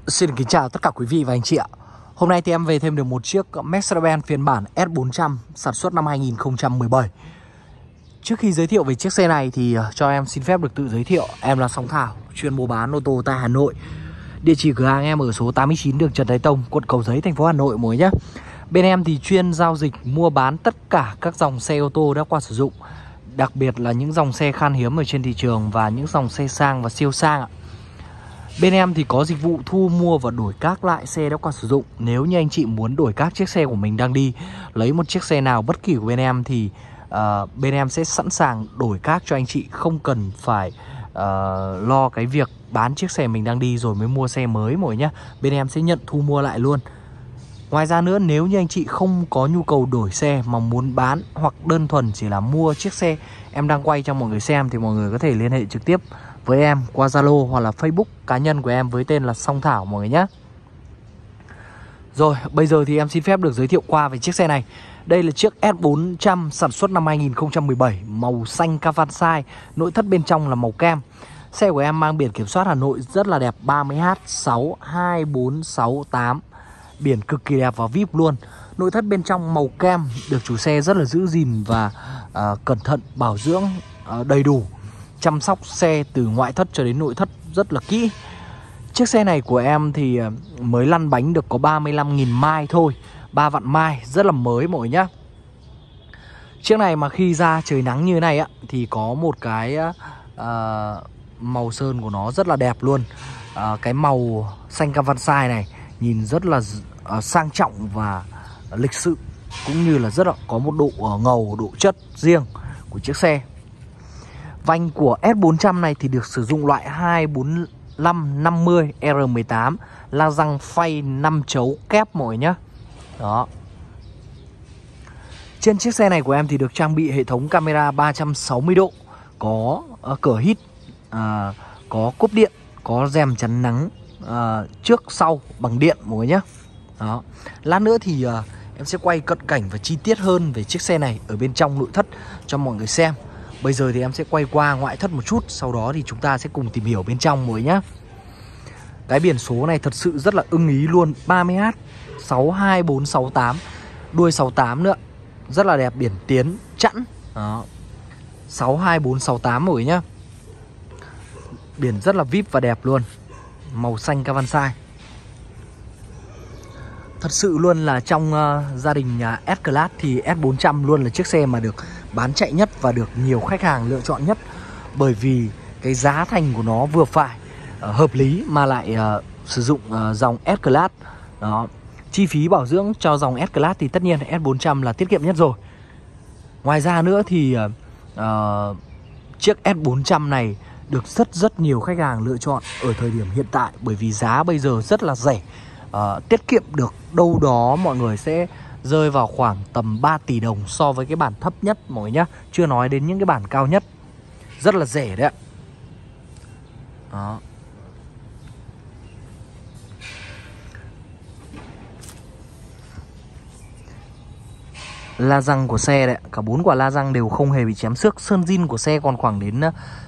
Xin kính chào tất cả quý vị và anh chị ạ. Hôm nay thì em về thêm được một chiếc Mercedes-Benz phiên bản S400 sản xuất năm 2017. Trước khi giới thiệu về chiếc xe này thì cho em xin phép được tự giới thiệu. Em là Song Thảo, chuyên mua bán ô tô tại Hà Nội. Địa chỉ cửa hàng em ở số 89 đường Trần Thái Tông, quận Cầu Giấy, thành phố Hà Nội mới nhé. Bên em thì chuyên giao dịch mua bán tất cả các dòng xe ô tô đã qua sử dụng, đặc biệt là những dòng xe khan hiếm ở trên thị trường và những dòng xe sang và siêu sang ạ. Bên em thì có dịch vụ thu mua và đổi các lại xe đã qua sử dụng. Nếu như anh chị muốn đổi các chiếc xe của mình đang đi, lấy một chiếc xe nào bất kỳ của bên em thì bên em sẽ sẵn sàng đổi các cho anh chị, không cần phải lo cái việc bán chiếc xe mình đang đi rồi mới mua xe mới mọi nhá. Bên em sẽ nhận thu mua lại luôn. Ngoài ra nữa, nếu như anh chị không có nhu cầu đổi xe mà muốn bán hoặc đơn thuần chỉ là mua chiếc xe em đang quay cho mọi người xem thì mọi người có thể liên hệ trực tiếp với em qua Zalo hoặc là Facebook cá nhân của em với tên là Song Thảo mọi người nhé. Rồi, bây giờ thì em xin phép được giới thiệu qua về chiếc xe này. Đây là chiếc S400 sản xuất năm 2017, màu xanh Kawansai, nội thất bên trong là màu kem. Xe của em mang biển kiểm soát Hà Nội rất là đẹp, 30H62468. Biển cực kỳ đẹp và VIP luôn. Nội thất bên trong màu kem, được chủ xe rất là giữ gìn và cẩn thận bảo dưỡng đầy đủ. Chăm sóc xe từ ngoại thất cho đến nội thất rất là kỹ. Chiếc xe này của em thì mới lăn bánh được có 35.000 mai thôi, 3 vạn mai, rất là mới mọi người nhá. Chiếc này mà khi ra trời nắng như thế này á thì có một cái màu sơn của nó rất là đẹp luôn. Cái màu xanh Kawansai này nhìn rất là sang trọng và lịch sự, cũng như là rất là có một độ ngầu, độ chất riêng của chiếc xe. Vành của S400 này thì được sử dụng loại 24550 R18, la răng phay 5 chấu kép mọi người nhá. Đó. Trên chiếc xe này của em thì được trang bị hệ thống camera 360 độ, có cửa hít, có cốp điện, có rèm chắn nắng trước sau bằng điện mọi người nhé. Đó. Lát nữa thì em sẽ quay cận cảnh và chi tiết hơn về chiếc xe này ở bên trong nội thất cho mọi người xem. Bây giờ thì em sẽ quay qua ngoại thất một chút, sau đó thì chúng ta sẽ cùng tìm hiểu bên trong mọi người nhé. Cái biển số này thật sự rất là ưng ý luôn, 30H62468, đuôi 68 nữa, rất là đẹp, biển tiến chẵn. Đó. 62468 mọi người nhé. Biển rất là VIP và đẹp luôn, màu xanh Kawansai. Thật sự luôn là trong gia đình S-Class thì S400 luôn là chiếc xe mà được bán chạy nhất và được nhiều khách hàng lựa chọn nhất. Bởi vì cái giá thành của nó vừa phải, hợp lý mà lại sử dụng dòng S-Class. Đó. Chi phí bảo dưỡng cho dòng S-Class thì tất nhiên S400 là tiết kiệm nhất rồi. Ngoài ra nữa thì chiếc S400 này được rất nhiều khách hàng lựa chọn ở thời điểm hiện tại, bởi vì giá bây giờ rất là rẻ. Tiết kiệm được đâu đó mọi người sẽ rơi vào khoảng tầm 3 tỷ đồng so với cái bản thấp nhất mọi người nhá, chưa nói đến những cái bản cao nhất. Rất là rẻ đấy ạ. Đó. La răng của xe đấy, cả 4 quả la răng đều không hề bị chém xước. Sơn zin của xe còn khoảng đến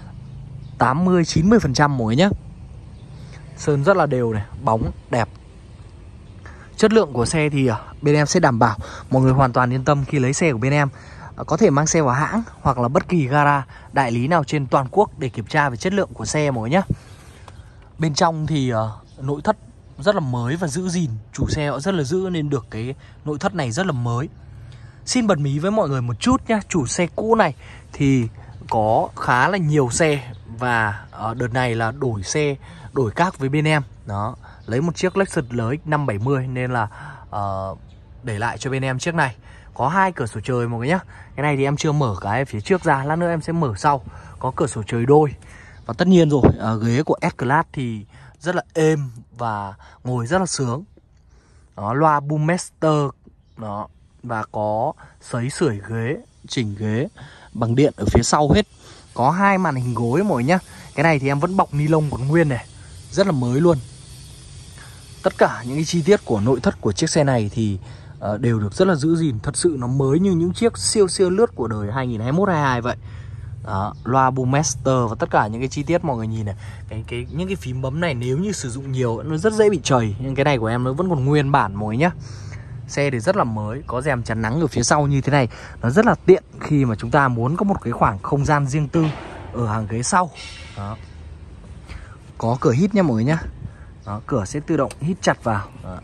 80-90% mọi người nhá. Sơn rất là đều này, bóng đẹp. Chất lượng của xe thì bên em sẽ đảm bảo, mọi người hoàn toàn yên tâm khi lấy xe của bên em. Có thể mang xe vào hãng hoặc là bất kỳ gara, đại lý nào trên toàn quốc để kiểm tra về chất lượng của xe mọi người nhé. Bên trong thì nội thất rất là mới và giữ gìn. Chủ xe họ rất là giữ nên được cái nội thất này rất là mới. Xin bật mí với mọi người một chút nhá. Chủ xe cũ này thì có khá là nhiều xe, và đợt này là đổi xe, đổi các với bên em. Đó. Lấy một chiếc Lexus LX 570 nên là để lại cho bên em chiếc này. Có 2 cửa sổ trời mọi người nhé. Cái này thì em chưa mở cái phía trước ra, lát nữa em sẽ mở sau. Có cửa sổ trời đôi. Và tất nhiên rồi, ghế của S-Class thì rất là êm và ngồi rất là sướng. Đó, loa Boommaster. Đó. Và có sấy sưởi ghế, chỉnh ghế bằng điện ở phía sau hết. Có 2 màn hình gối mọi người nhé. Cái này thì em vẫn bọc ni lông còn nguyên này, rất là mới luôn. Tất cả những cái chi tiết của nội thất của chiếc xe này thì đều được rất là giữ gìn. Thật sự nó mới như những chiếc siêu lướt của đời 2021-22 vậy. Đó, loa Boommaster và tất cả những cái chi tiết mọi người nhìn này. Những cái phím bấm này nếu như sử dụng nhiều nó rất dễ bị trầy, nhưng cái này của em nó vẫn còn nguyên bản mọi người nhá. Xe thì rất là mới, có rèm chắn nắng ở phía sau như thế này. Nó rất là tiện khi mà chúng ta muốn có một cái khoảng không gian riêng tư ở hàng ghế sau. Đó. Có cửa hít nha mọi người nhá. Đó, cửa sẽ tự động hít chặt vào. Đó.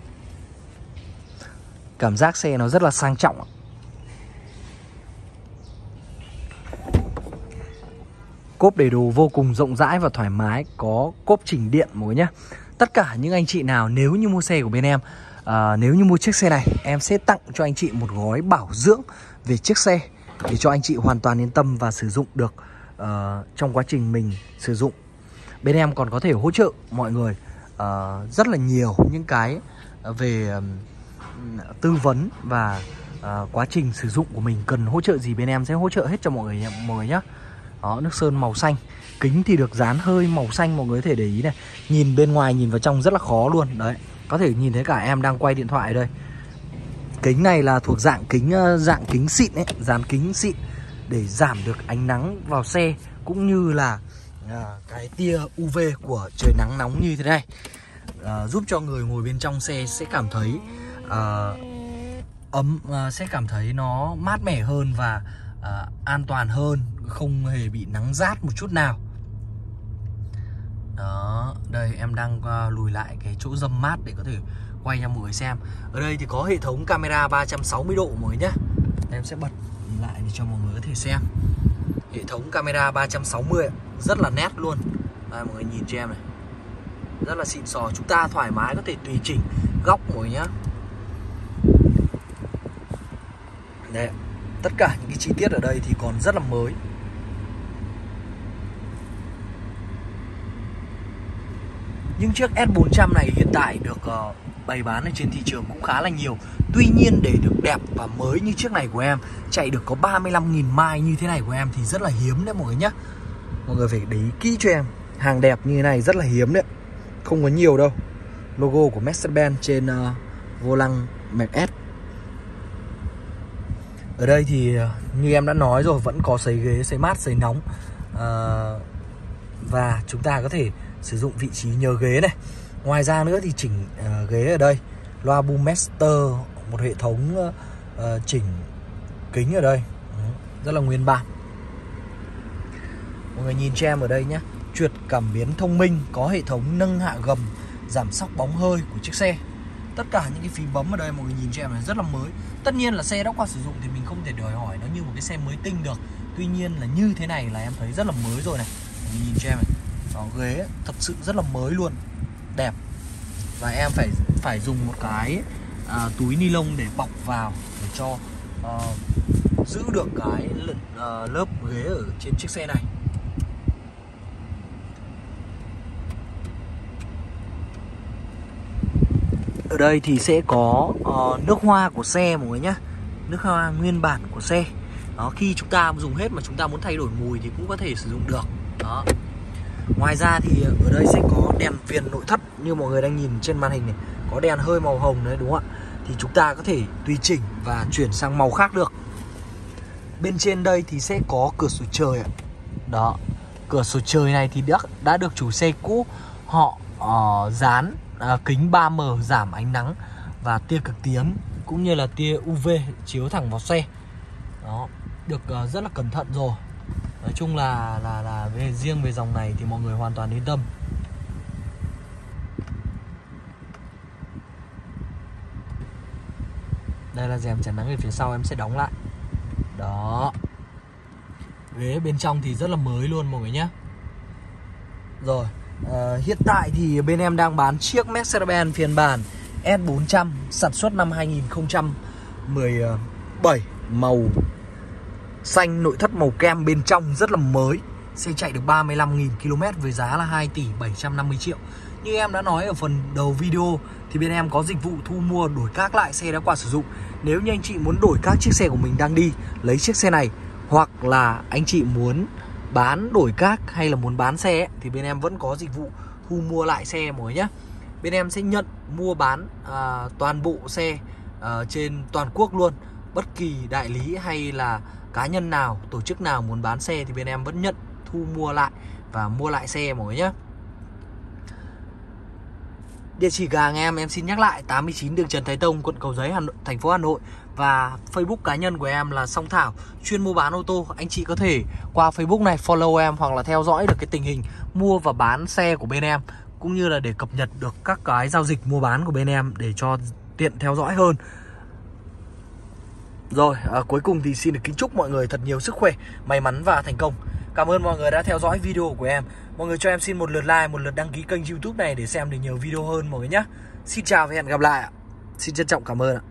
Cảm giác xe nó rất là sang trọng. Cốp để đồ vô cùng rộng rãi và thoải mái. Có cốp chỉnh điện mọi người nhé. Tất cả những anh chị nào nếu như mua xe của bên em, nếu như mua chiếc xe này, em sẽ tặng cho anh chị một gói bảo dưỡng về chiếc xe, để cho anh chị hoàn toàn yên tâm và sử dụng được trong quá trình mình sử dụng. Bên em còn có thể hỗ trợ mọi người rất là nhiều những cái về tư vấn và quá trình sử dụng của mình. Cần hỗ trợ gì bên em sẽ hỗ trợ hết cho mọi người nhé. Đó, nước sơn màu xanh. Kính thì được dán hơi màu xanh, mọi người có thể để ý này. Nhìn bên ngoài nhìn vào trong rất là khó luôn. Đấy, có thể nhìn thấy cả em đang quay điện thoại ở đây. Kính này là thuộc dạng kính xịn ấy, dán kính xịn để giảm được ánh nắng vào xe, cũng như là cái tia UV của trời nắng nóng như thế này. Giúp cho người ngồi bên trong xe sẽ cảm thấy sẽ cảm thấy nó mát mẻ hơn và an toàn hơn, không hề bị nắng rát một chút nào. Đó, đây em đang lùi lại cái chỗ râm mát để có thể quay cho mọi người xem. Ở đây thì có hệ thống camera 360 độ mọi người nhé. Em sẽ bật lại để cho mọi người có thể xem. Hệ thống camera 360 rất là nét luôn. Đây mọi người nhìn cho em này, rất là xịn sò. Chúng ta thoải mái có thể tùy chỉnh góc mọi người nhé. Đây, tất cả những cái chi tiết ở đây thì còn rất là mới. Những chiếc S400 này hiện tại được bày bán ở trên thị trường cũng khá là nhiều. Tuy nhiên để được đẹp và mới như chiếc này của em, chạy được có 35.000 mai như thế này của em thì rất là hiếm đấy mọi người nhé. Mọi người phải để ý kỹ cho em. Hàng đẹp như thế này rất là hiếm đấy, không có nhiều đâu. Logo của Mercedes-Benz trên vô lăng Merc S. Ở đây thì như em đã nói rồi, vẫn có sấy ghế, sấy mát, sấy nóng. Và chúng ta có thể sử dụng vị trí nhờ ghế này. Ngoài ra nữa thì chỉnh ghế ở đây, loa Boommaster, một hệ thống chỉnh kính ở đây, rất là nguyên bản. Mọi người nhìn cho em ở đây nhé. Trượt cảm biến thông minh, có hệ thống nâng hạ gầm, giảm sóc bóng hơi của chiếc xe. Tất cả những cái phím bấm ở đây mọi người nhìn cho em là rất là mới. Tất nhiên là xe đã qua sử dụng thì mình không thể đòi hỏi nó như một cái xe mới tinh được. Tuy nhiên là như thế này là em thấy rất là mới rồi này. Mọi người nhìn cho em này. Đó, ghế thật sự rất là mới luôn, đẹp. Và em phải dùng một cái túi ni lông để bọc vào để cho giữ được cái lớp ghế ở trên chiếc xe này. Ở đây thì sẽ có nước hoa của xe mọi người nhé. Nước hoa nguyên bản của xe. Đó, khi chúng ta dùng hết mà chúng ta muốn thay đổi mùi thì cũng có thể sử dụng được. Đó. Ngoài ra thì ở đây sẽ có đèn viền nội thất như mọi người đang nhìn trên màn hình này. Có đèn hơi màu hồng đấy đúng không ạ? Thì chúng ta có thể tùy chỉnh và chuyển sang màu khác được. Bên trên đây thì sẽ có cửa sổ trời ạ. Đó, cửa sổ trời này thì đã được chủ xe cũ họ dán kính 3M giảm ánh nắng và tia cực tím cũng như là tia UV chiếu thẳng vào xe. Đó, được rất là cẩn thận rồi. Nói chung là riêng về dòng này thì mọi người hoàn toàn yên tâm. Đây là rèm chắn nắng ở phía sau, em sẽ đóng lại. Đó. Ghế bên trong thì rất là mới luôn mọi người nhé. Rồi, hiện tại thì bên em đang bán chiếc Mercedes-Benz phiên bản S400 sản xuất năm 2017, màu xanh, nội thất màu kem, bên trong rất là mới. Xe chạy được 35.000 km với giá là 2 tỷ 750 triệu. Như em đã nói ở phần đầu video thì bên em có dịch vụ thu mua đổi các lại xe đã qua sử dụng. Nếu như anh chị muốn đổi các chiếc xe của mình đang đi, lấy chiếc xe này, hoặc là anh chị muốn bán đổi các hay là muốn bán xe ấy, thì bên em vẫn có dịch vụ thu mua lại xe mọi người nhé. Bên em sẽ nhận mua bán toàn bộ xe trên toàn quốc luôn. Bất kỳ đại lý hay là cá nhân nào, tổ chức nào muốn bán xe thì bên em vẫn nhận thu mua lại và mua lại xe mọi người nhé. Địa chỉ cửa hàng em xin nhắc lại 89 đường Trần Thái Tông, quận Cầu Giấy, thành phố Hà Nội. Và Facebook cá nhân của em là Song Thảo, chuyên mua bán ô tô. Anh chị có thể qua Facebook này follow em hoặc là theo dõi được cái tình hình mua và bán xe của bên em, cũng như là để cập nhật được các cái giao dịch mua bán của bên em để cho tiện theo dõi hơn. Rồi, cuối cùng thì xin được kính chúc mọi người thật nhiều sức khỏe, may mắn và thành công. Cảm ơn mọi người đã theo dõi video của em. Mọi người cho em xin một lượt like, một lượt đăng ký kênh YouTube này để xem được nhiều video hơn mọi người nhé. Xin chào và hẹn gặp lại ạ. Xin trân trọng cảm ơn ạ.